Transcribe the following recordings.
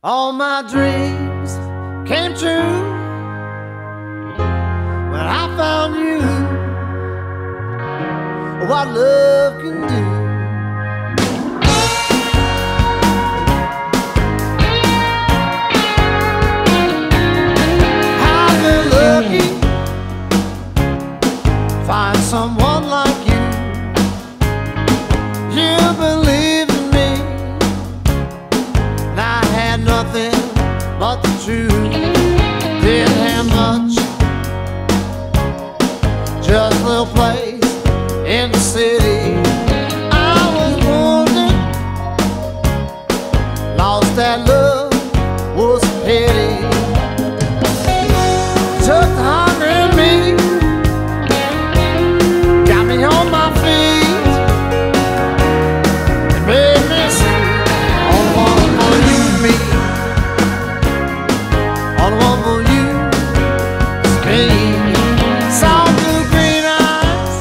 All my dreams came true when I found you. What love can do. I've been lucky to find someone like you. You believe in me, and I had nothing but the truth. Didn't have much, just a little place in the city. I was wounded, lost that love, was a pity. Took the hunger in me, got me on my feet, and made me see all the one for you and me. All the one for you is me. Saw blue green eyes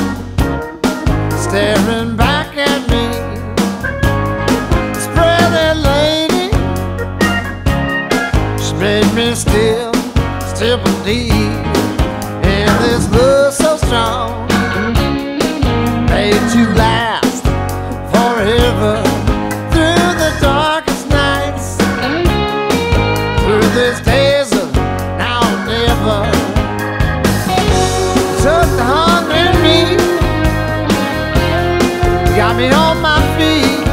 staring back at me. Spreading lady, she made me still believe in this love so strong, made to last forever. Through the darkest nights, through these days of now and never. Took the hunger in me, got me on my feet,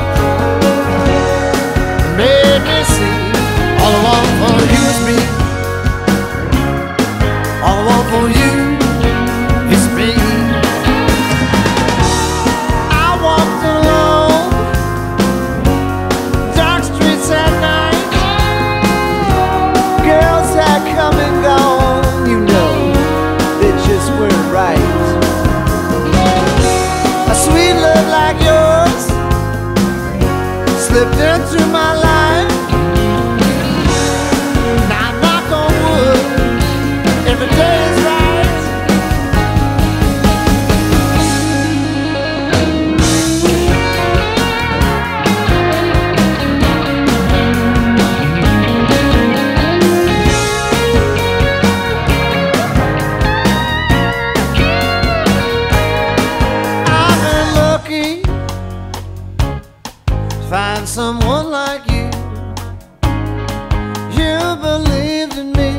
made me see all I want for you is me. All I want for you is me. I walked alone, dark streets at night. Girls had come and gone, you know, they just weren't right. A sweet love like yours slipped into my life. Now knock on wood, every day is right. I've been lucky to find someone like you. You believed in me,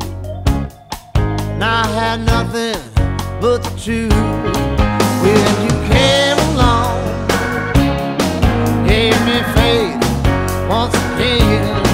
and I had nothing but the truth. When you came along, gave me faith once again.